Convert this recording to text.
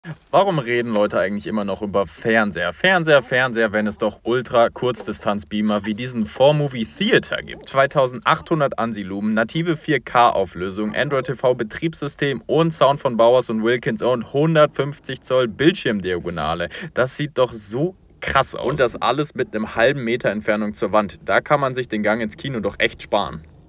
Warum reden Leute eigentlich immer noch über Fernseher? Fernseher, wenn es doch Ultra-Kurzdistanz-Beamer wie diesen 4-Movie Theater gibt. 2800 ANSI-Lumen, native 4K-Auflösung, Android-TV-Betriebssystem und Sound von Bowers und Wilkins und 150 Zoll Bildschirmdiagonale. Das sieht doch so krass aus. Und das alles mit einem halben Meter Entfernung zur Wand. Da kann man sich den Gang ins Kino doch echt sparen.